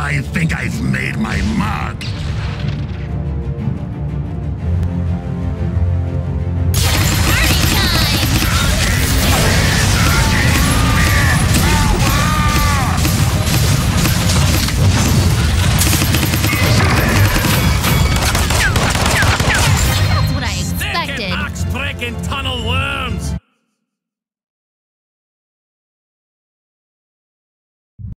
I think I've made my mark. That's what I expected. Axe-breaking tunnel worm!